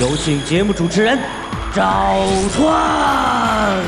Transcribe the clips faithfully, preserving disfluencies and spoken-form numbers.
有请节目主持人赵川。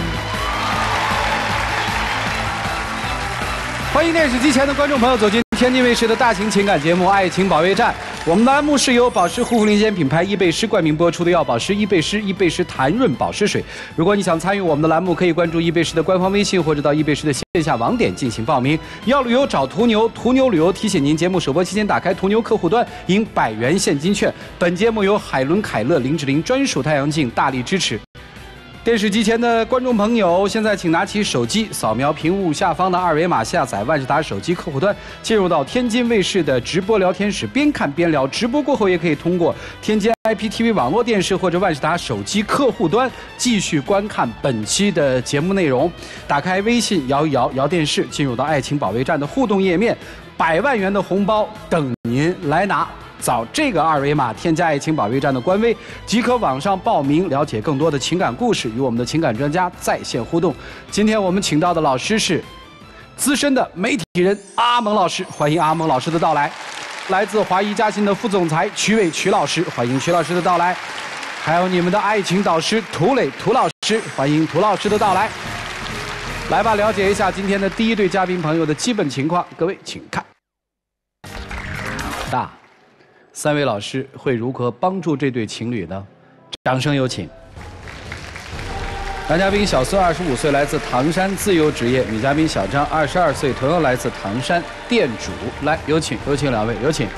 欢迎电视机前的观众朋友走进天津卫视的大型情感节目《爱情保卫战》。我们的栏目是由保湿护肤领先品牌伊贝诗冠名播出的药保湿伊贝诗伊贝诗弹润保湿水。如果你想参与我们的栏目，可以关注伊贝诗的官方微信，或者到伊贝诗的线下网点进行报名。要旅游找途牛，途牛旅游提醒您，节目首播期间打开途牛客户端，赢百元现金券。本节目由海伦凯勒林志玲专属太阳镜大力支持。电视机前的观众朋友，现在请拿起手机，扫描屏幕下方的二维码，下载万事达手机客户端，进入到天津卫视的直播聊天室，边看边聊。直播过后，也可以通过天津 I P T V 网络电视或者万事达手机客户端继续观看本期的节目内容。打开微信，摇一摇，摇电视，进入到爱情保卫战的互动页面，百万元的红包等您来拿。扫这个二维码，添加爱情保卫战的官微，即可网上报名，了解更多的情感故事，与我们的情感专家在线互动。今天我们请到的老师是资深的媒体人阿蒙老师，欢迎阿蒙老师的到来。来自华谊嘉信的副总裁曲伟曲老师，欢迎曲老师的到来。还有你们的爱情导师涂磊涂老师，欢迎涂老师的到来。来吧，了解一下今天的第一对嘉宾朋友的基本情况，各位请看。大。三位老师会如何帮助这对情侣呢？掌声有请。男嘉宾小孙，二十五岁，来自唐山，自由职业；女嘉宾小张，二十二岁，同样来自唐山，店主。来，有请，有请两位，有请。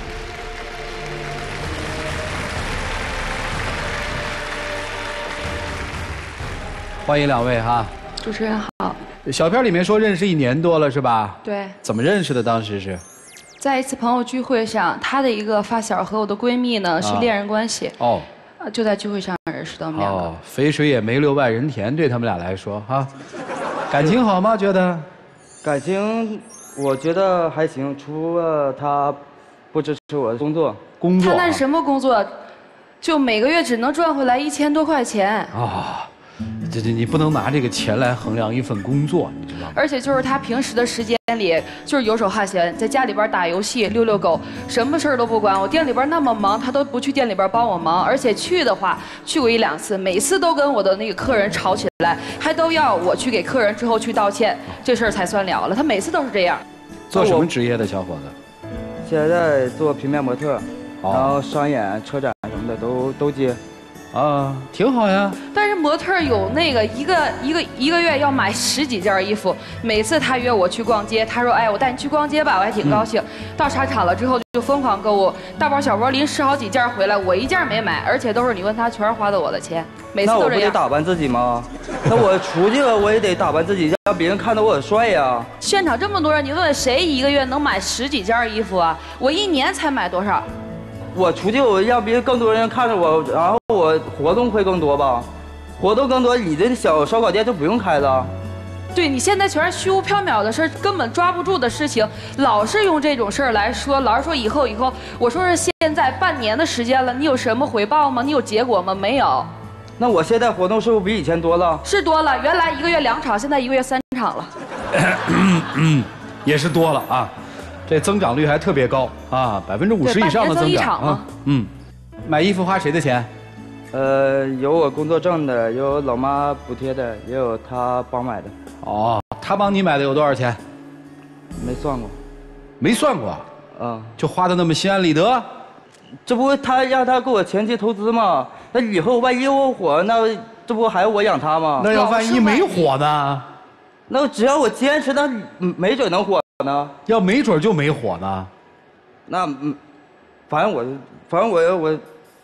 欢迎两位哈。 主持人好。 小片里面说认识一年多了是吧？ 对。 怎么认识的？当时是？ 在一次朋友聚会上，她的一个发小和我的闺蜜呢是恋人关系。哦。就在聚会上认识的我们两个。哦， 肥水也没流外人田，对他们俩来说哈。感情好吗？觉得？ 感情我觉得还行，除了他不支持我的工作。 工作。 他那是什么工作？就每个月只能赚回来一千多块钱。 啊。这这你不能拿这个钱来衡量一份工作，你知道吗？ 而且就是他平时的时间里，就是游手好闲，在家里边打游戏、遛遛狗，什么事儿都不管。我店里边那么忙，他都不去店里边帮我忙。而且去的话，去过一两次，每次都跟我的那个客人吵起来，还都要我去给客人之后去道歉，这事儿才算了了。他每次都是这样。 做什么职业的小伙子？ 现在做平面模特，然后商演、车展什么的都都接。 啊，挺好呀。 但是模特有那个一个一个一个月要买十几件衣服，每次他约我去逛街，他说：“哎，我带你去逛街吧。”我还挺高兴。嗯、到商场了之后就疯狂购物，大包小包拎十好几件回来，我一件没买，而且都是你问他，全是花的我的钱，每次都这样。 那我不得打扮自己吗？那我出去了，我也得打扮自己，让别人看到我很帅呀。 现场这么多人，你问问谁一个月能买十几件衣服啊？我一年才买多少？ 我出去，我让别人更多人看着我，然后我活动会更多吧，活动更多，你这小烧烤店就不用开了。 对，你现在全是虚无缥缈的事，根本抓不住的事情，老是用这种事儿来说，老是说以后以后。我说是现在半年的时间了，你有什么回报吗？你有结果吗？没有。 那我现在活动是不是比以前多了？ 是多了，原来一个月两场，现在一个月三场了。 嗯，也是多了啊。这增长率还特别高啊，百分之五十以上的增长啊。嗯，买衣服花谁的钱？ 呃，有我工作挣的，有老妈补贴的，也有他帮买的。 哦，他帮你买的有多少钱？ 没算过。 没算过？嗯，就花的那么心安理得？ 这不他让他给我前期投资吗？那以后万一我火，那这不还我养他吗？ 那要万一没火呢？ 那只要我坚持，那没准能火。呢？ 要没准就没火呢， 那嗯，反正我，反正我我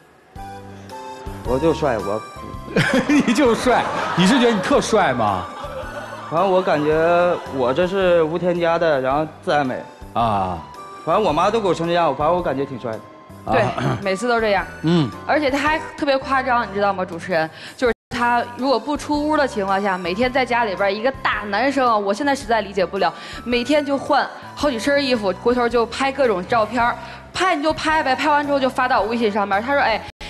我就帅，我你就帅，你是觉得你特帅吗？ 反正我感觉我这是无添加的，然后自然美啊。反正我妈都给我成这样，反正我感觉挺帅的。 对，每次都这样。嗯，而且他还特别夸张，你知道吗？主持人就是。他如果不出屋的情况下，每天在家里边一个大男生，我现在实在理解不了，每天就换好几身衣服，回头就拍各种照片，拍你就拍呗，拍完之后就发到我微信上面。他说：“哎，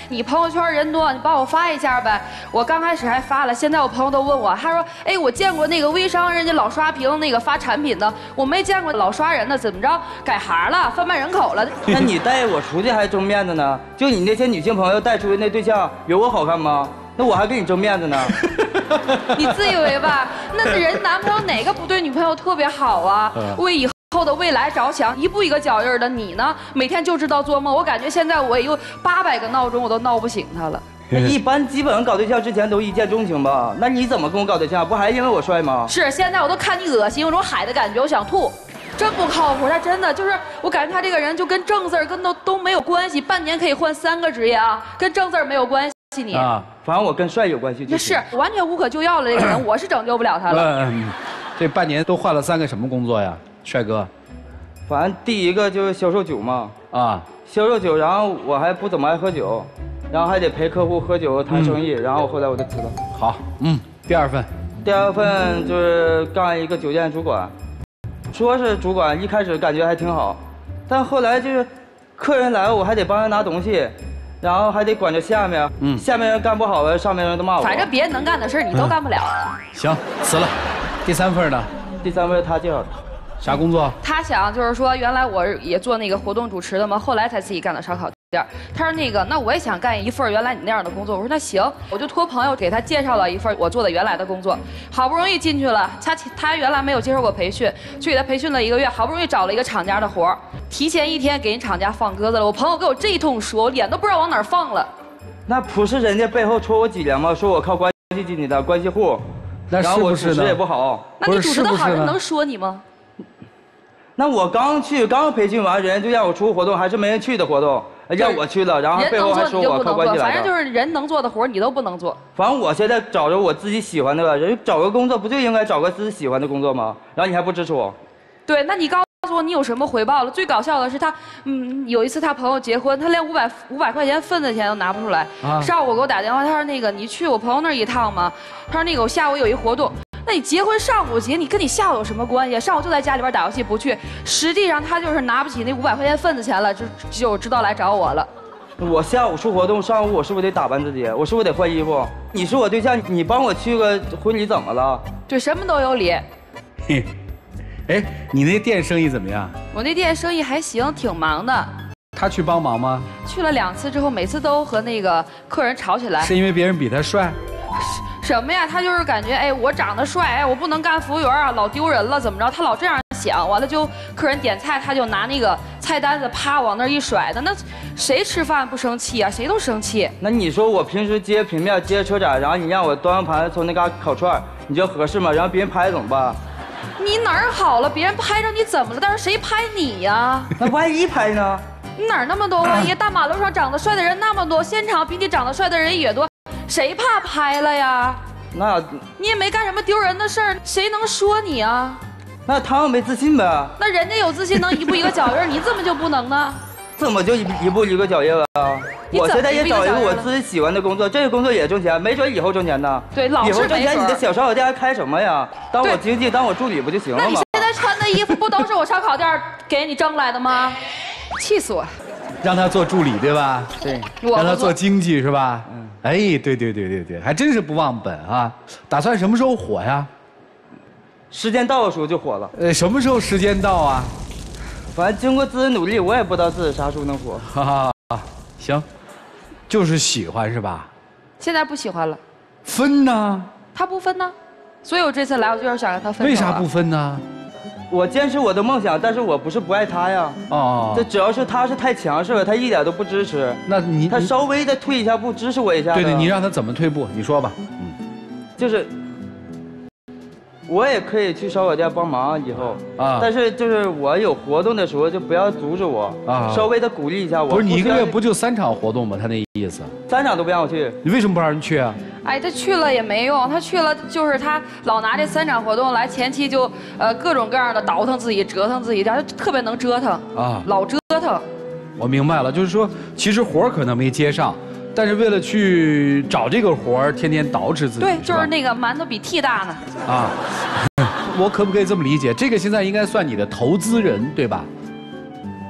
你朋友圈人多，你帮我发一下呗。我刚开始还发了，现在我朋友都问我，他说，哎，我见过那个微商人家老刷屏那个发产品的，我没见过老刷人的，怎么着改行了，贩卖人口了？ 那你带我出去还争面子呢？就你那些女性朋友带出去那对象，有我好看吗？那我还跟你争面子呢。 你自以为吧？那人男朋友哪个不对女朋友特别好啊？为以后的未来着想，一步一个脚印的。你呢，每天就知道做梦。我感觉现在我有八百个闹钟，我都闹不醒他了。 那一般基本上搞对象之前都一见钟情吧？那你怎么跟我搞对象？不还因为我帅吗？ 是，现在我都看你恶心，有种海的感觉，我想吐。真不靠谱，他真的就是，我感觉他这个人就跟正字儿跟都都没有关系，半年可以换三个职业啊，跟正字儿没有关系。你啊， 反正我跟帅有关系。 那是完全无可救药了，这个人我是拯救不了他了。 嗯，这半年都换了三个什么工作呀，帅哥？ 反正第一个就是销售酒嘛，啊，销售酒，然后我还不怎么爱喝酒，然后还得陪客户喝酒谈生意，嗯、然后后来我就辞了。 好，嗯，第二份， 第二份就是干一个酒店主管，说是主管，一开始感觉还挺好，但后来就是客人来了，我还得帮人拿东西。然后还得管着下面，嗯，下面人干不好了，上面人都骂我。 反正别人能干的事你都干不了。 嗯、行，辞了。第三份呢？ 第三份他介绍的。 啥工作？ 他想就是说，原来我也做那个活动主持的嘛，后来才自己干的烧烤店。他说那个，那我也想干一份原来你那样的工作。我说那行，我就托朋友给他介绍了一份我做的原来的工作。好不容易进去了，他他原来没有接受过培训，去给他培训了一个月，好不容易找了一个厂家的活儿，提前一天给人厂家放鸽子了。我朋友给我这一通说，我脸都不知道往哪儿放了。 那不是人家背后戳我脊梁吗？说我靠关系进去的关系户， 那是不是呢？ 主持也不好。 那你主持的好，人能说你吗？ 那我刚去，刚培训完，人就让我出活动，还是没人去的活动，让我去了，然后背后还说我靠关系来的。 反正就是人能做的活你都不能做。 反正我现在找着我自己喜欢的了，人找个工作不就应该找个自己喜欢的工作吗？然后你还不支持我？ 对，那你告诉我你有什么回报了？最搞笑的是他，嗯，有一次他朋友结婚，他连五百五百块钱份子钱都拿不出来。啊、上午给我打电话，他说那个你去我朋友那儿一趟吗？他说那个我下午有一活动。那你结婚上午结，你跟你下午有什么关系？上午就在家里边打游戏不去，实际上他就是拿不起那五百块钱份子钱了，就就知道来找我了。 我下午出活动，上午我是不是得打扮自己？我是不是得换衣服？你是我对象，你帮我去个婚礼怎么了？ 对，什么都有理。 嘿，哎，你那店生意怎么样？ 我那店生意还行，挺忙的。 他去帮忙吗？ 去了两次之后，每次都和那个客人吵起来。 是因为别人比他帅？ 什么呀？他就是感觉，哎，我长得帅，哎，我不能干服务员啊，老丢人了，怎么着？他老这样想，完了就客人点菜，他就拿那个菜单子啪往那一甩的，那谁吃饭不生气啊？谁都生气。 那你说我平时接平面、接车展，然后你让我端完盘从那嘎烤串，你觉得合适吗？然后别人拍怎么办？ 你哪儿好了？别人拍着你怎么了？但是谁拍你呀？ 那万一拍呢？ 哪儿那么多万一？大马路上长得帅的人那么多，现场比你长得帅的人也多。谁怕拍了呀？ 那你也没干什么丢人的事儿，谁能说你啊？ 那他们没自信呗？ 那人家有自信，能一步一个脚印，你怎么就不能呢？ 怎么就一一步一个脚印了？我现在也找一个我自己喜欢的工作，这个工作也挣钱，没准以后挣钱呢。 对，老是没准。 以后挣钱，你的小烧烤店还开什么呀？当我经纪，当我助理不就行了吗？ 那你现在穿的衣服不都是我烧烤店给你挣来的吗？气死我！ 让他做助理对吧？ 对， 让他做经济是吧？嗯，哎，对对对对对，还真是不忘本啊！打算什么时候火呀？ 时间到的时候就火了。 呃，什么时候时间到啊？ 反正经过自己努力，我也不知道自己啥时候能火。 哈哈，行，就是喜欢是吧？ 现在不喜欢了。 分呢？ 他不分呢，所以我这次来，我就是想让他分。 为啥不分呢？ 我坚持我的梦想，但是我不是不爱他呀。哦，这主要是他是太强势了，他一点都不支持。 那你他稍微的退一下步，支持我一下。 对对，你让他怎么退步？你说吧。嗯， 就是。我也可以去烧烤店帮忙以后啊，但是就是我有活动的时候就不要阻止我啊，稍微的鼓励一下我。 不是你一个月不就三场活动吗？他那意思， 三场都不让我去， 你为什么不让人去啊？ 哎，他去了也没用，他去了就是他老拿这三场活动来，前期就呃各种各样的倒腾自己、折腾自己，他特别能折腾啊，老折腾。 我明白了，就是说其实活儿可能没接上。但是为了去找这个活儿，天天捯饬自己。 对，就是那个馒头比屉大呢。啊， 我可不可以这么理解？这个现在应该算你的投资人，对吧？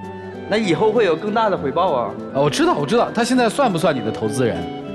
那以后会有更大的回报啊！ 啊，我知道，我知道，他现在算不算你的投资人？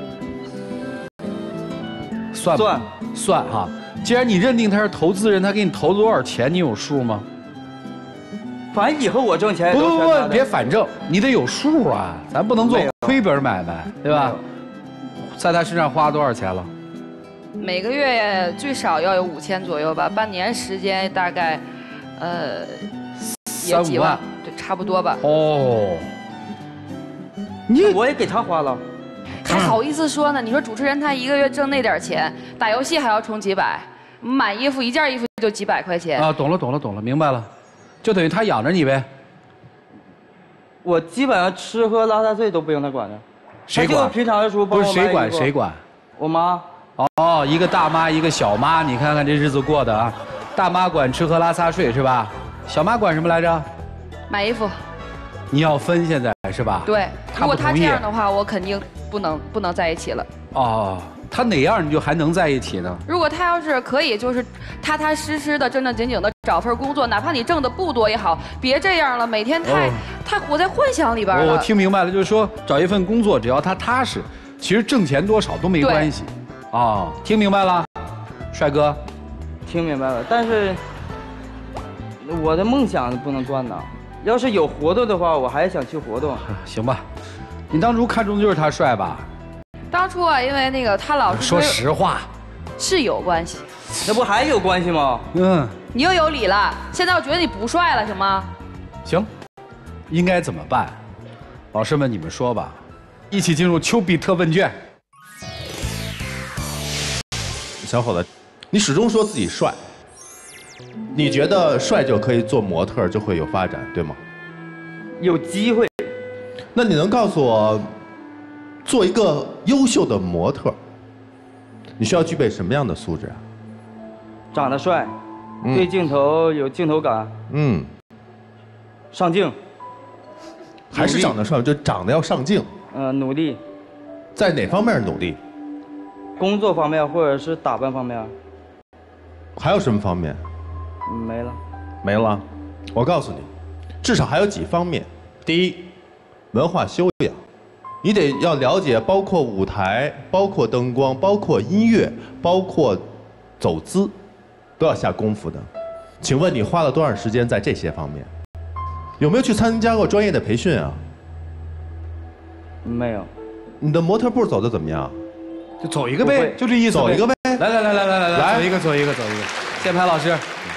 算算算哈。既然你认定他是投资人，他给你投了多少钱，你有数吗？ 反正以后我挣钱也不不不， 都是他的别反正，你得有数啊，咱不能做亏本买卖，对吧？在他身上花多少钱了？ 每个月最少要有五千左右吧，半年时间大概，呃，也几万，对，差不多吧。 哦，你我也给他花了。 还好意思说呢？你说主持人他一个月挣那点钱，打游戏还要充几百，买衣服一件衣服就几百块钱啊！懂了懂了懂了，明白了，就等于他养着你呗。 我基本上吃喝拉撒睡都不用他管着， 谁管？ 平常的时候帮我不是谁管谁管？ 我妈。 哦，一个大妈一个小妈，你看看这日子过的啊！大妈管吃喝拉撒睡是吧？小妈管什么来着？ 买衣服。 你要分现在是吧？ 对，如果他这样的话，我肯定不能不能在一起了。 哦，他哪样你就还能在一起呢？ 如果他要是可以，就是踏踏实实的、正正经经的找份工作，哪怕你挣的不多也好，别这样了，每天太、哦、太活在幻想里边了。 我听明白了，就是说找一份工作，只要他踏实，其实挣钱多少都没关系。啊、哦，听明白了，帅哥， 听明白了。但是我的梦想不能断呐。要是有活动的话，我还想去活动。 行吧，你当初看中的就是他帅吧？ 当初啊，因为那个他老是说实话， 是有关系。 那不还有关系吗？ 嗯。 你又有理了，现在我觉得你不帅了，行吗？ 行，应该怎么办？老师们，你们说吧。一起进入丘比特问卷。 小伙子，你始终说自己帅。你觉得帅就可以做模特，就会有发展，对吗？ 有机会。 那你能告诉我，做一个优秀的模特，你需要具备什么样的素质啊？ 长得帅，嗯、对镜头有镜头感，嗯，上镜。 还是长得帅，就长得要上镜。 嗯、呃，努力。 在哪方面努力？ 工作方面，或者是打扮方面。 还有什么方面？ 没了， 没了。我告诉你，至少还有几方面。第一，文化修养，你得要了解，包括舞台，包括灯光，包括音乐，包括走姿，都要下功夫的。请问你花了多少时间在这些方面？有没有去参加过专业的培训啊？ 没有。 你的模特步走的怎么样？ 就走一个呗，就这意思。 走一个呗。 来来来来来来来，走一个走一个走一个。键盘老师。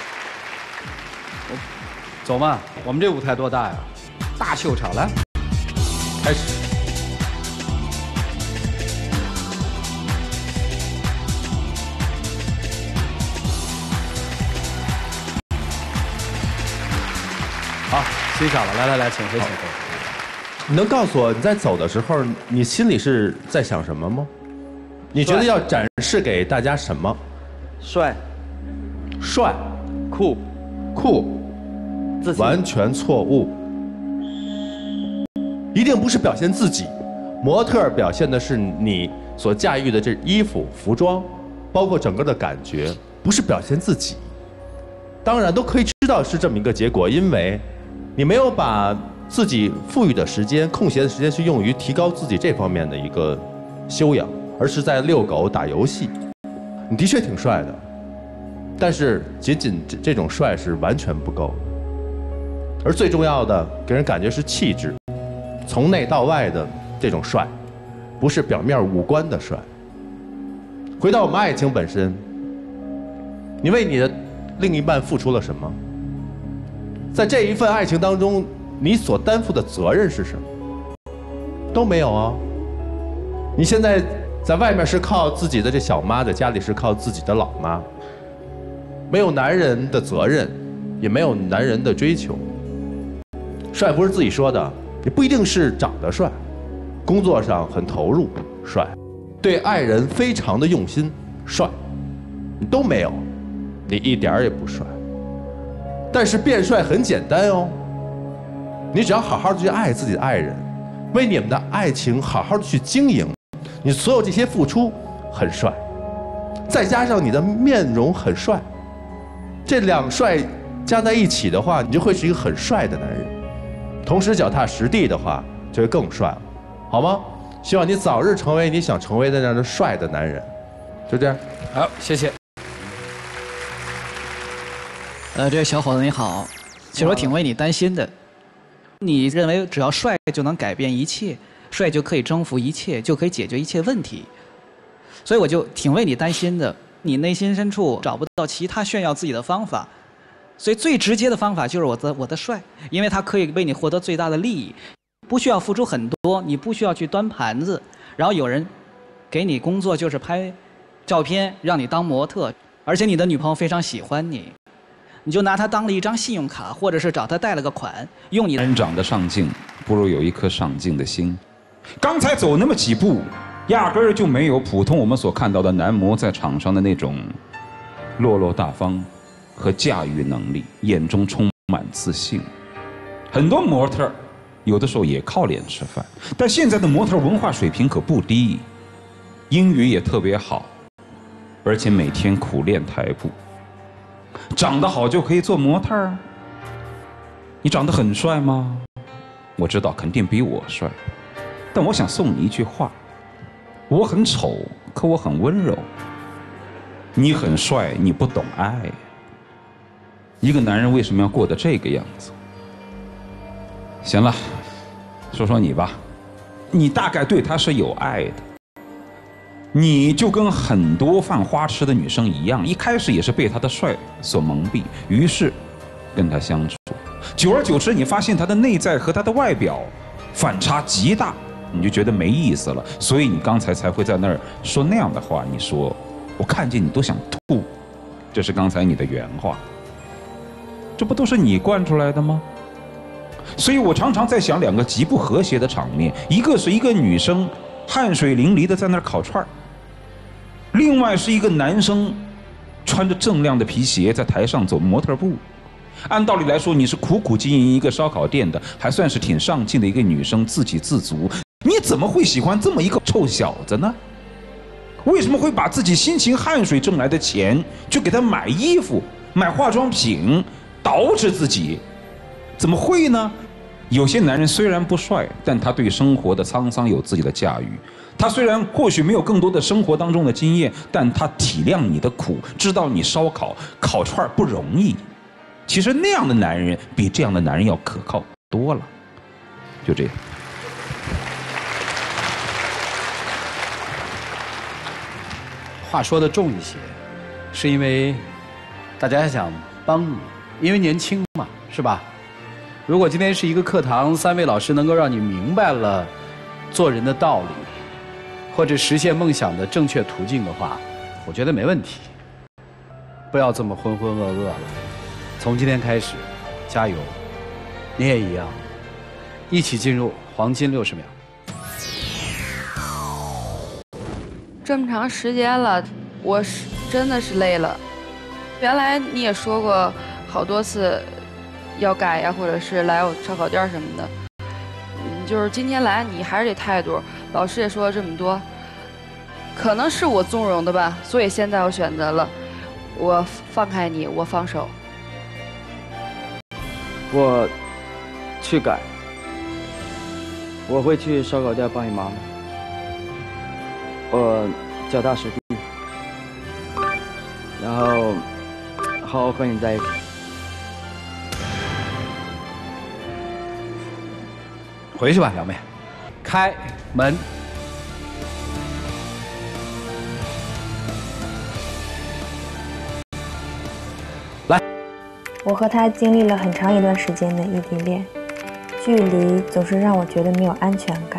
走嘛，我们这舞台多大呀？大秀场，来，开始。好，欣赏了，来来来，请回，请回。 你能告诉我你在走的时候，你心里是在想什么吗？你觉得要展示给大家什么？ 帅， 帅， 酷， 酷。完全错误，一定不是表现自己。模特表现的是你所驾驭的这衣服、服装，包括整个的感觉，不是表现自己。当然都可以知道是这么一个结果，因为你没有把自己富裕的时间、空闲的时间去用于提高自己这方面的一个修养，而是在遛狗、打游戏。你的确挺帅的，但是仅仅这这种帅是完全不够的。而最重要的，给人感觉是气质，从内到外的这种帅，不是表面五官的帅。回到我们爱情本身，你为你的另一半付出了什么？在这一份爱情当中，你所担负的责任是什么？都没有啊。你现在在外面是靠自己的这小妈，在家里是靠自己的老妈，没有男人的责任，也没有男人的追求。帅不是自己说的，也不一定是长得帅，工作上很投入，帅，对爱人非常的用心，帅，你都没有，你一点儿也不帅。但是变帅很简单哦，你只要好好的去爱自己的爱人，为你们的爱情好好的去经营，你所有这些付出很帅，再加上你的面容很帅，这两帅加在一起的话，你就会是一个很帅的男人。 同时脚踏实地的话，就会更帅了，好吗？希望你早日成为你想成为的那样的帅的男人，就这样。 好，谢谢。 呃，这位小伙子你好，其实我挺为你担心的。你认为只要帅就能改变一切，帅就可以征服一切，就可以解决一切问题，所以我就挺为你担心的。你内心深处找不到其他炫耀自己的方法，所以最直接的方法就是我的我的帅，因为它可以为你获得最大的利益，不需要付出很多，你不需要去端盘子，然后有人给你工作就是拍照片让你当模特，而且你的女朋友非常喜欢你。你就拿它当了一张信用卡，或者是找他贷了个款，用你。 人长得上镜，不如有一颗上进的心。刚才走那么几步，压根儿就没有普通我们所看到的男模在场上的那种落落大方和驾驭能力，眼中充满自信。很多模特有的时候也靠脸吃饭，但现在的模特文化水平可不低，英语也特别好，而且每天苦练台步。长得好就可以做模特儿？你长得很帅吗？我知道肯定比我帅，但我想送你一句话：我很丑，可我很温柔。你很帅，你不懂爱。一个男人为什么要过得这个样子？行了，说说你吧，你大概对他是有爱的。你就跟很多犯花痴的女生一样，一开始也是被他的帅所蒙蔽，于是跟他相处，久而久之，你发现他的内在和他的外表反差极大，你就觉得没意思了，所以你刚才才会在那儿说那样的话。你说我看见你都想吐，这是刚才你的原话，这不都是你惯出来的吗？所以我常常在想两个极不和谐的场面，一个是一个女生汗水淋漓的在那儿烤串儿，另外是一个男生穿着锃亮的皮鞋在台上走模特步。按道理来说，你是苦苦经营一个烧烤店的，还算是挺上进的一个女生，自给自足，你怎么会喜欢这么一个臭小子呢？为什么会把自己辛勤汗水挣来的钱去给他买衣服、买化妆品，捯饬自己？怎么会呢？有些男人虽然不帅，但他对生活的沧桑有自己的驾驭。他虽然或许没有更多的生活当中的经验，但他体谅你的苦，知道你烧烤、烤串不容易。其实那样的男人比这样的男人要可靠多了。就这样。 话说的重一些，是因为大家想帮你，因为年轻嘛，是吧？如果今天是一个课堂，三位老师能够让你明白了做人的道理，或者实现梦想的正确途径的话，我觉得没问题。不要这么浑浑噩噩了，从今天开始，加油！你也一样，一起进入黄金六十秒。 这么长时间了，我是真的是累了。原来你也说过好多次要改呀，或者是来我烧烤店什么的。嗯，就是今天来你还是这态度，老师也说了这么多，可能是我纵容的吧，所以现在我选择了，我放开你，我放手。 我去改，我会去烧烤店帮你忙的。我脚踏实地，然后好好和你在一起。 回去吧，两位，开门。来， 我和他经历了很长一段时间的异地恋，距离总是让我觉得没有安全感。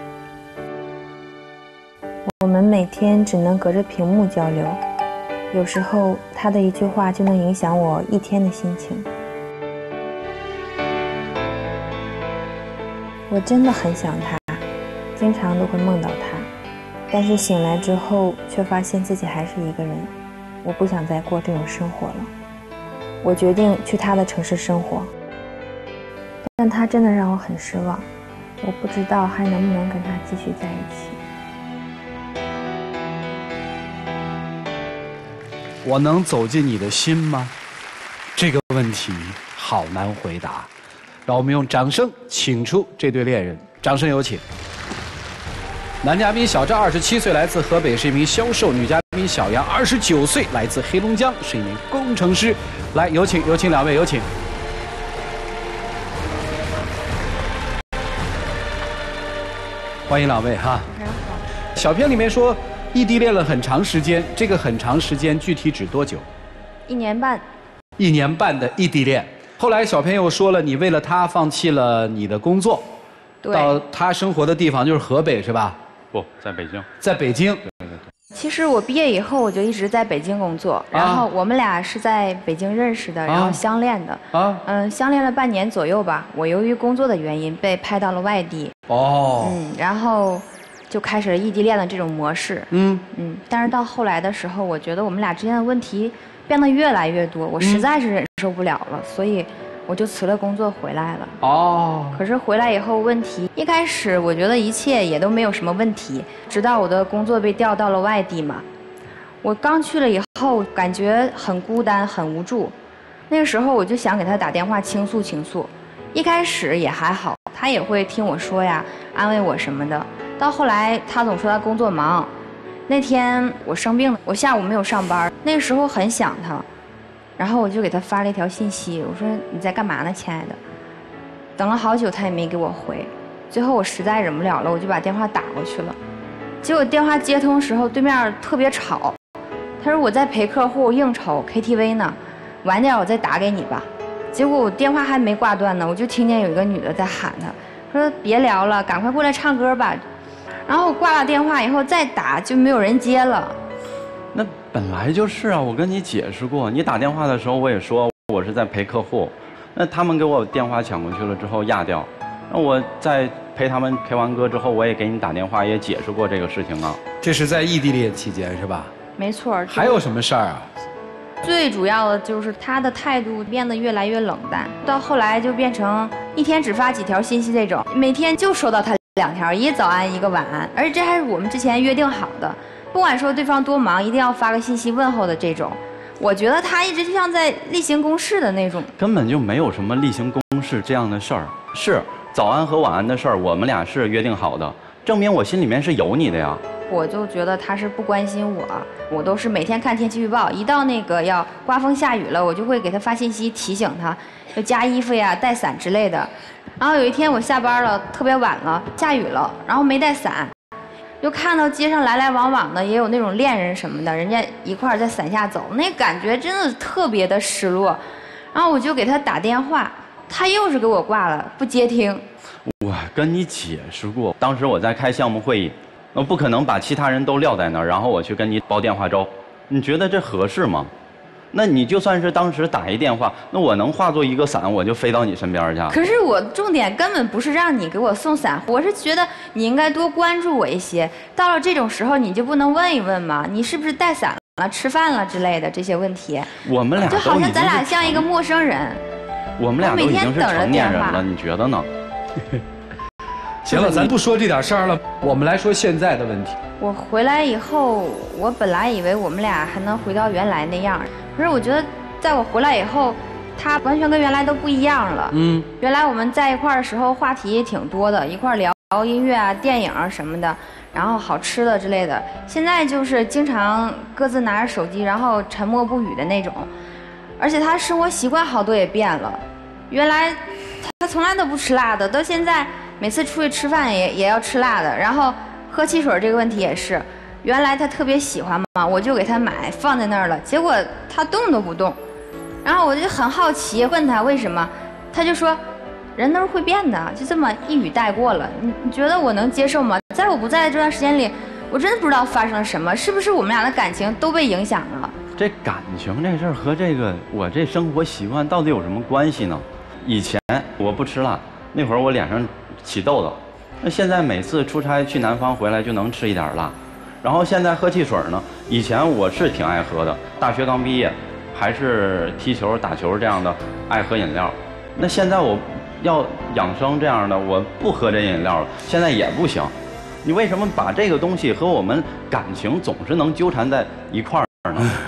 我们每天只能隔着屏幕交流，有时候他的一句话就能影响我一天的心情。我真的很想他，经常都会梦到他，但是醒来之后却发现自己还是一个人。我不想再过这种生活了，我决定去他的城市生活，但他真的让我很失望，我不知道还能不能跟他继续在一起。 我能走进你的心吗？这个问题好难回答。 让我们用掌声请出这对恋人，掌声有请。男嘉宾小赵，二十七岁，来自河北，是一名销售；女嘉宾小杨，二十九岁，来自黑龙江，是一名工程师。来，有请，有请两位，有请。欢迎两位哈。小片里面说异地恋了很长时间，这个很长时间具体指多久？ 一年半。 一年半的异地恋。后来小片又说了，你为了他放弃了你的工作，到他生活的地方就是河北是吧？ 不在北京。 在北京。 对对对。 其实我毕业以后我就一直在北京工作，然后我们俩是在北京认识的，然后相恋的。啊。嗯，相恋了半年左右吧。我由于工作的原因被派到了外地。哦。嗯，然后就开始了异地恋的这种模式。嗯嗯。但是到后来的时候，我觉得我们俩之间的问题变得越来越多，我实在是忍受不了了，所以我就辞了工作回来了。哦。可是回来以后，问题一开始我觉得一切也都没有什么问题，直到我的工作被调到了外地嘛。我刚去了以后，感觉很孤单，很无助。那个时候我就想给他打电话倾诉倾诉。一开始也还好，他也会听我说呀，安慰我什么的。到后来他总说他工作忙。那天我生病了，我下午没有上班，那个时候很想他。然后我就给他发了一条信息，我说你在干嘛呢，亲爱的？等了好久他也没给我回，最后我实在忍不了了，我就把电话打过去了。结果电话接通时候，对面特别吵，他说我在陪客户应酬 K T V 呢，晚点我再打给你吧。结果我电话还没挂断呢，我就听见有一个女的在喊他，说别聊了，赶快过来唱歌吧。然后我挂了电话以后再打就没有人接了。 那本来就是啊，我跟你解释过，你打电话的时候我也说我是在陪客户，那他们给我电话抢过去了之后压掉，那我在陪他们 K 完歌之后，我也给你打电话也解释过这个事情啊。 这是在异地恋期间是吧？ 没错。 还有什么事儿啊？ 最主要的就是他的态度变得越来越冷淡，到后来就变成一天只发几条信息这种，每天就收到他两条，一个早安一个晚安，而且这还是我们之前约定好的。不管说对方多忙，一定要发个信息问候的这种，我觉得他一直就像在例行公事的那种， 根本就没有什么例行公事这样的事儿。是早安和晚安的事儿，我们俩是约定好的，证明我心里面是有你的呀。 我就觉得他是不关心我，我都是每天看天气预报，一到那个要刮风下雨了，我就会给他发信息提醒他，要加衣服呀、带伞之类的。然后有一天我下班了，特别晚了，下雨了，然后没带伞。就看到街上来来往往的，也有那种恋人什么的，人家一块儿在伞下走，那感觉真的特别的失落。然后我就给他打电话，他又是给我挂了，不接听。 我跟你解释过，当时我在开项目会议，我不可能把其他人都撂在那儿，然后我去跟你煲电话粥，你觉得这合适吗？那你就算是当时打一电话，那我能化作一个伞，我就飞到你身边去。 可是我重点根本不是让你给我送伞，我是觉得你应该多关注我一些。到了这种时候，你就不能问一问吗？你是不是带伞了、吃饭了之类的这些问题？ 我们俩就好像咱俩像一个陌生人。 我们俩都已经是成年人了，你觉得呢？ 行了，咱不说这点事儿了，我们来说现在的问题。 我回来以后，我本来以为我们俩还能回到原来那样，可是我觉得，在我回来以后，他完全跟原来都不一样了。嗯，原来我们在一块儿的时候话题也挺多的，一块儿聊音乐啊、电影啊什么的，然后好吃的之类的。现在就是经常各自拿着手机，然后沉默不语的那种，而且他生活习惯好多也变了。原来他从来都不吃辣的，到现在每次出去吃饭也也要吃辣的，然后。喝汽水这个问题也是，原来他特别喜欢嘛，我就给他买放在那儿了，结果他动都不动，然后我就很好奇问他为什么，他就说，人都是会变的，就这么一语带过了。你你觉得我能接受吗？在我不在的这段时间里，我真的不知道发生了什么，是不是我们俩的感情都被影响了？ 这感情这事儿和这个我这生活习惯到底有什么关系呢？以前我不吃辣，那会儿我脸上起痘痘。那现在每次出差去南方回来就能吃一点辣，然后现在喝汽水呢，以前我是挺爱喝的，大学刚毕业，还是踢球打球这样的爱喝饮料。那现在我要养生这样的，我不喝这饮料了，现在也不行。你为什么把这个东西和我们感情总是能纠缠在一块儿呢？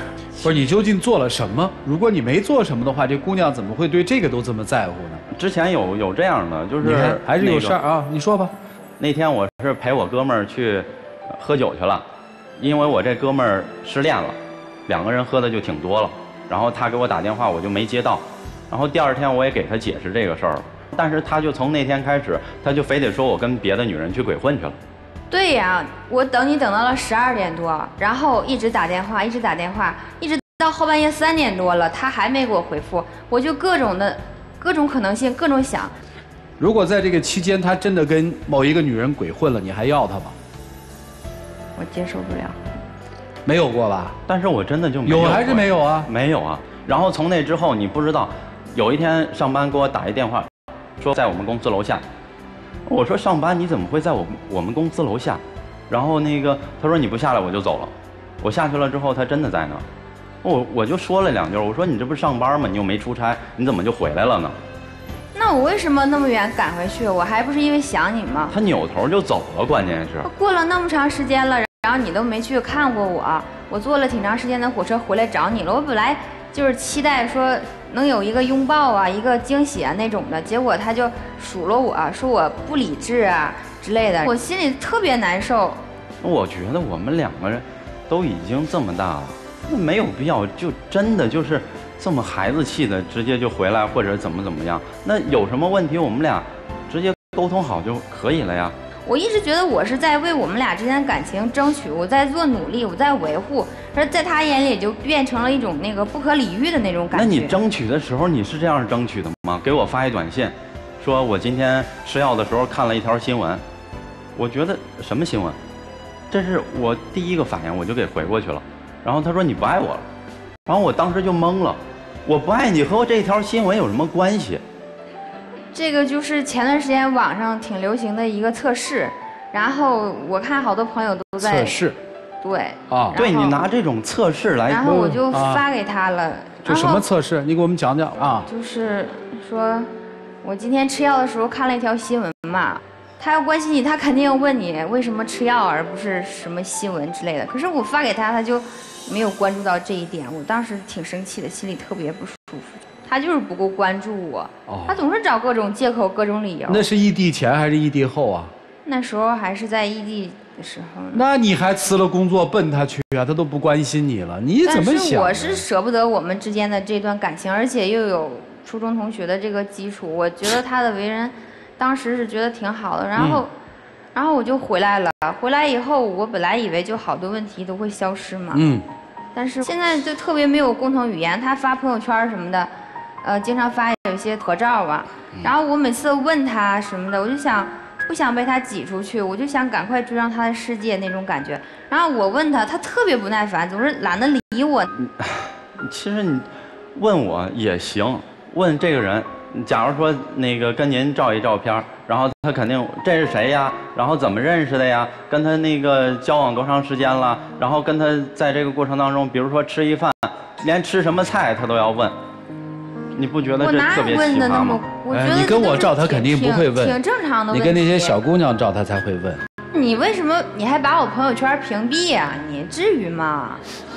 不是你究竟做了什么？如果你没做什么的话，这姑娘怎么会对这个都这么在乎呢？ 之前有有这样的，就是、 你看还是有事儿啊，你说吧。 那天我是陪我哥们儿去喝酒去了，因为我这哥们儿失恋了，两个人喝的就挺多了。然后他给我打电话，我就没接到。然后第二天我也给他解释这个事儿了，但是他就从那天开始，他就非得说我跟别的女人去鬼混去了。 对呀，我等你等到了十二点多，然后一直打电话，一直打电话，一直到后半夜三点多了，他还没给我回复，我就各种的各种可能性，各种想。 如果在这个期间他真的跟某一个女人鬼混了，你还要他吗？ 我接受不了。 没有过吧？ 但是我真的就没有。 有还是没有啊？ 没有啊。然后从那之后，你不知道，有一天上班给我打一电话，说在我们公司楼下。我说上班你怎么会在我我们公司楼下？然后那个他说你不下来我就走了。我下去了之后，他真的在那儿。我我就说了两句，我说你这不是上班吗？你又没出差，你怎么就回来了呢？ 那我为什么那么远赶回去？我还不是因为想你吗？ 他扭头就走了，关键是过了那么长时间了，然后你都没去看过我，我坐了挺长时间的火车回来找你了。我本来就是期待说能有一个拥抱啊，一个惊喜啊那种的，结果他就数落我，说我不理智啊之类的，我心里特别难受。 我觉得我们两个人都已经这么大了，那没有必要就真的就是这么孩子气的直接就回来，或者怎么怎么样。那有什么问题我们俩直接沟通好就可以了呀。 我一直觉得我是在为我们俩之间的感情争取，我在做努力，我在维护，而在他眼里就变成了一种那个不可理喻的那种感觉。 那你争取的时候你是这样争取的吗？给我发一短信，说我今天吃药的时候看了一条新闻，我觉得什么新闻？这是我第一个反应，我就给回过去了。然后他说你不爱我了，然后我当时就懵了，我不爱你和这条新闻有什么关系？ 这个就是前段时间网上挺流行的一个测试，然后我看好多朋友都在测试， 对啊， 对你拿这种测试来， 然后我就发给他了。 这什么测试？你给我们讲讲啊。 就是说，我今天吃药的时候看了一条新闻嘛，他要关心你，他肯定要问你为什么吃药，而不是什么新闻之类的。可是我发给他，他就没有关注到这一点，我当时挺生气的，心里特别不舒服。他就是不够关注我，哦、他总是找各种借口、各种理由。 那是异地前还是异地后啊？ 那时候还是在异地的时候。 那你还辞了工作奔他去啊？他都不关心你了，你怎么想？ 但是我是舍不得我们之间的这段感情，而且又有初中同学的这个基础，我觉得他的为人，当时是觉得挺好的。然后，嗯、然后我就回来了。回来以后，我本来以为就好多问题都会消失嘛。嗯。但是现在就特别没有共同语言，他发朋友圈什么的。呃，经常发有一些合照啊，然后我每次问他什么的，我就想不想被他挤出去，我就想赶快追上他的世界那种感觉。然后我问他，他特别不耐烦，总是懒得理我。 其实你问我也行，问这个人，假如说那个跟您照一照片，然后他肯定这是谁呀？然后怎么认识的呀？跟他那个交往多长时间了？然后跟他在这个过程当中，比如说吃一饭，连吃什么菜他都要问。你不觉得这特别奇葩吗？ 哎，你跟我照他肯定不会问， 挺正常的。 你跟那些小姑娘照他才会问。 你为什么你还把我朋友圈屏蔽呀？你至于吗？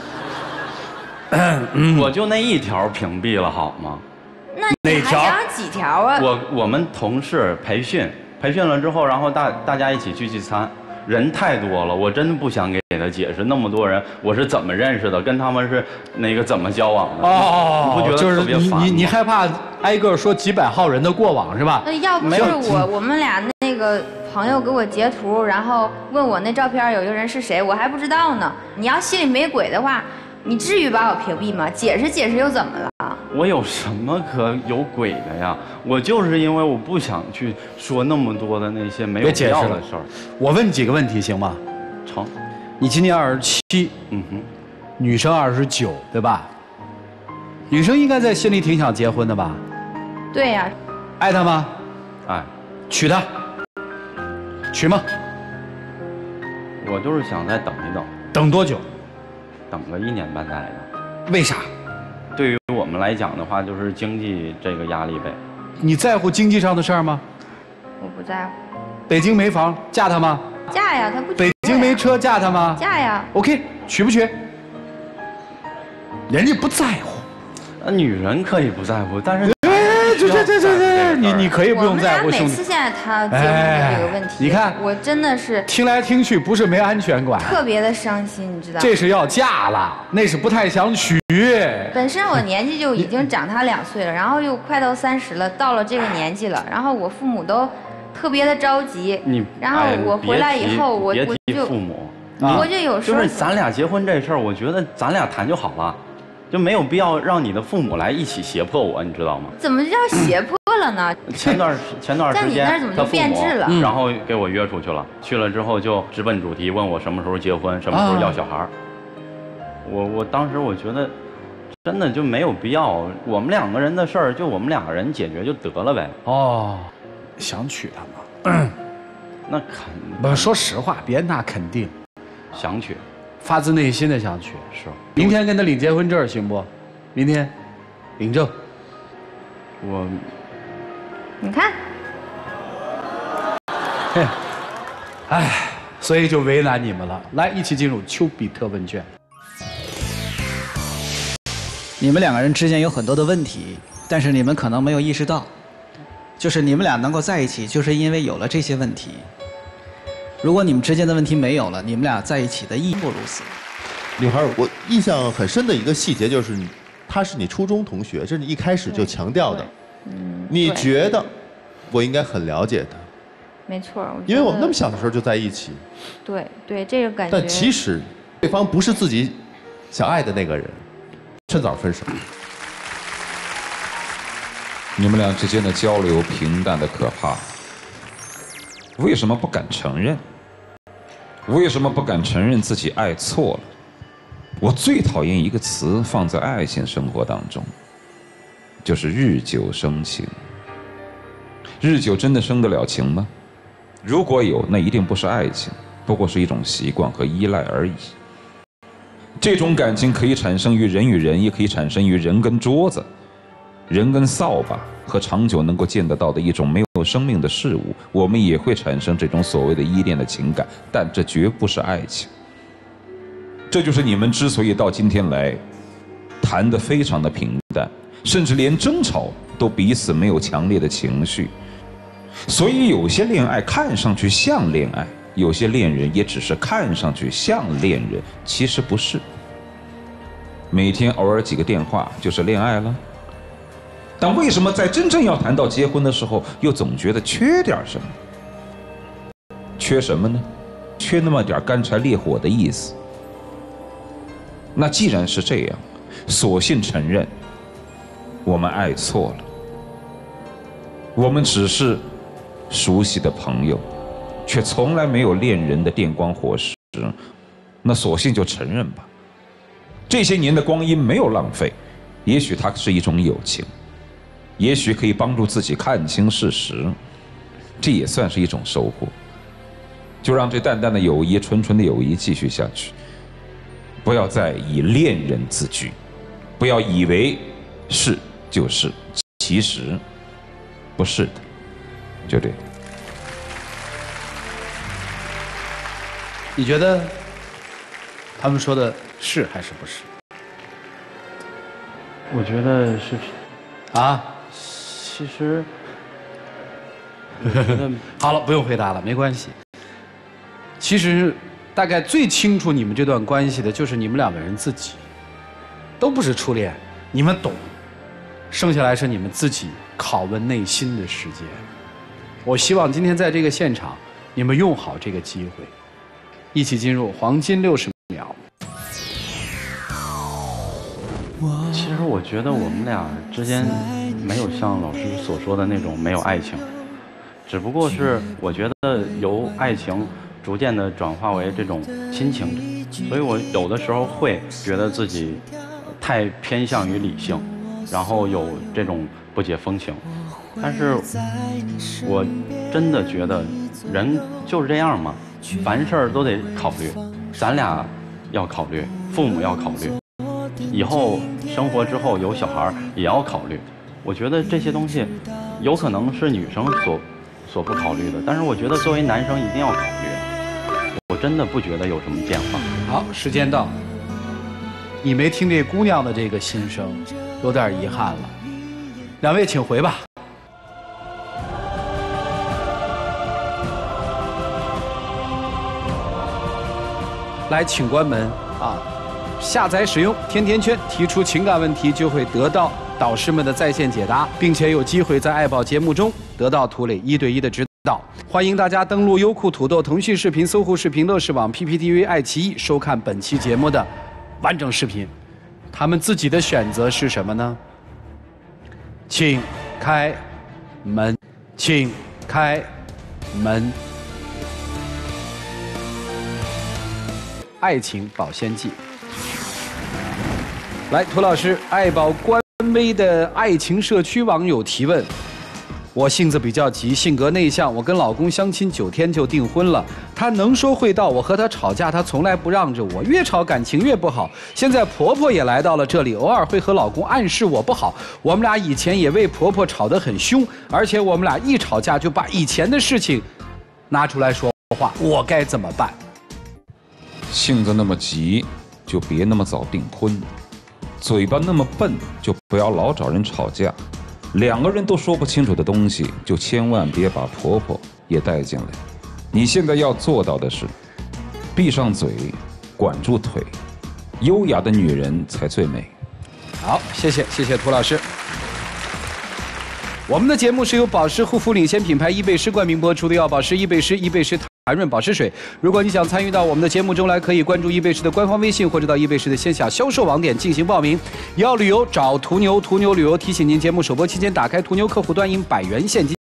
我就那一条屏蔽了好吗？ 那你还想几条啊？ 我我们同事培训培训了之后，然后大大家一起去聚餐。人太多了，我真的不想给他解释那么多人我是怎么认识的，跟他们是那个怎么交往的。哦，你不觉得特别烦吗？ 就是你你你害怕挨个说几百号人的过往是吧？ 那要不是我我们俩那个朋友给我截图，然后问我那照片有一个人是谁，我还不知道呢。你要心里没鬼的话，你至于把我屏蔽吗？解释解释又怎么了？ 我有什么可有鬼的呀？我就是因为我不想去说那么多的那些没有必要的事儿。 我问几个问题行吗？ 成。 你今年二十七， 嗯哼， 女生二十九，对吧？女生应该在心里挺想结婚的吧？ 对呀。 爱他吗？ 爱。 娶她？娶吗？ 我就是想再等一等。 等多久？ 等个一年半载的。 为啥？ 对于我们来讲的话，就是经济这个压力呗。 你在乎经济上的事儿吗？ 我不在乎。 北京没房，嫁他吗？ 嫁呀，他不。 北京没车，嫁他吗？ 嫁呀。 OK， 娶不娶？ 人家不在乎。 那女人可以不在乎，但是哎，这这这这这，你你可以不用在乎， 我们俩兄弟。 每次现在谈到结婚这个问题， 你看， 我真的是听来听去不是没安全感， 特别的伤心，你知道吗？ 这是要嫁了，那是不太想娶。 本身我年纪就已经长他两岁了，然后又快到三十了，到了这个年纪了，然后我父母都特别的着急。 你然后我回来以后，我别我就提父母， 我就有时候就是咱俩结婚这事儿，我觉得咱俩谈就好了，就没有必要让你的父母来一起胁迫我，你知道吗？ 怎么叫胁迫了呢？ 前段前段时间， 在你那儿怎么就变质了？ 然后给我约出去了，去了之后就直奔主题，问我什么时候结婚，什么时候要小孩儿。我我当时我觉得，真的就没有必要，我们两个人的事儿就我们两个人解决就得了呗。 哦，想娶她吗？ 那肯不，说实话，别那肯定， 想娶， 发自内心的想娶。 是， 明天跟他领结婚证行不？明天领证。 我， 你看， 嘿，哎，所以就为难你们了。来，一起进入丘比特问卷。 你们两个人之间有很多的问题，但是你们可能没有意识到，就是你们俩能够在一起，就是因为有了这些问题。如果你们之间的问题没有了，你们俩在一起的义不如死。 女孩，我印象很深的一个细节就是你，她是你初中同学，这是你一开始就强调的。 嗯， 你觉得我应该很了解她？ 没错， 因为我们那么小的时候就在一起。 对对，这个感觉。 但其实，对方不是自己想爱的那个人，趁早分手。 你们俩之间的交流平淡的可怕，为什么不敢承认？为什么不敢承认自己爱错了？我最讨厌一个词放在爱情生活当中，就是日久生情。日久真的生得了情吗？如果有，那一定不是爱情，不过是一种习惯和依赖而已。这种感情可以产生于人与人，也可以产生于人跟桌子、人跟扫把和长久能够见得到的一种没有生命的事物。我们也会产生这种所谓的依恋的情感，但这绝不是爱情。这就是你们之所以到今天来谈得非常的平淡，甚至连争吵都彼此没有强烈的情绪。所以有些恋爱看上去像恋爱，有些恋人也只是看上去像恋人，其实不是。每天偶尔几个电话就是恋爱了。但为什么在真正要谈到结婚的时候，又总觉得缺点什么？缺什么呢？缺那么点干柴烈火的意思。那既然是这样，索性承认我们爱错了，我们只是熟悉的朋友，却从来没有恋人的电光火石。那索性就承认吧，这些年的光阴没有浪费，也许它是一种友情，也许可以帮助自己看清事实，这也算是一种收获。就让这淡淡的友谊、纯纯的友谊继续下去，不要再以恋人自居，不要以为是就是，其实不是的，就这样。 你觉得他们说的是还是不是？ 我觉得是啊， 其实好了，不用回答了，没关系。其实大概最清楚你们这段关系的就是你们两个人自己，都不是初恋，你们懂。剩下来是你们自己拷问内心的时间。我希望今天在这个现场，你们用好这个机会，一起进入黄金六十秒。 其实我觉得我们俩之间没有像老师所说的那种没有爱情，只不过是我觉得由爱情逐渐的转化为这种亲情，所以我有的时候会觉得自己太偏向于理性，然后有这种不解风情。但是我真的觉得人就是这样嘛，凡事都得考虑，咱俩要考虑，父母要考虑，以后生活之后有小孩也要考虑。我觉得这些东西有可能是女生所所不考虑的，但是我觉得作为男生一定要考虑。我真的不觉得有什么变化。 好，时间到。 你没听这姑娘的这个心声，有点遗憾了。两位请回吧。来，请关门啊！下载使用甜甜圈，提出情感问题就会得到导师们的在线解答，并且有机会在爱宝节目中得到涂磊一对一的指导。欢迎大家登录优酷、土豆、腾讯视频、搜狐视频、乐视网、P P T V、爱奇艺收看本期节目的完整视频。他们自己的选择是什么呢？请开门，请开门。爱情保鲜剂。来，涂老师，爱宝官微的爱情社区网友提问：我性子比较急，性格内向，我跟老公相亲九天就订婚了，他能说会道，我和他吵架，他从来不让着我，越吵感情越不好。现在婆婆也来到了这里，偶尔会和老公暗示我不好，我们俩以前也为婆婆吵得很凶，而且我们俩一吵架就把以前的事情拿出来说话，我该怎么办？ 性子那么急，就别那么早订婚；嘴巴那么笨，就不要老找人吵架。两个人都说不清楚的东西，就千万别把婆婆也带进来。你现在要做到的是，闭上嘴，管住腿，优雅的女人才最美。 好，谢谢，谢谢涂老师。我们的节目是由保湿护肤领先品牌伊贝诗冠名播出的，要保湿伊贝诗，伊贝诗弹润保湿水。如果你想参与到我们的节目中来，可以关注伊贝诗的官方微信，或者到伊贝诗的线下销售网点进行报名。要旅游找途牛，途牛旅游提醒您，节目首播期间打开途牛客户端赢百元现金。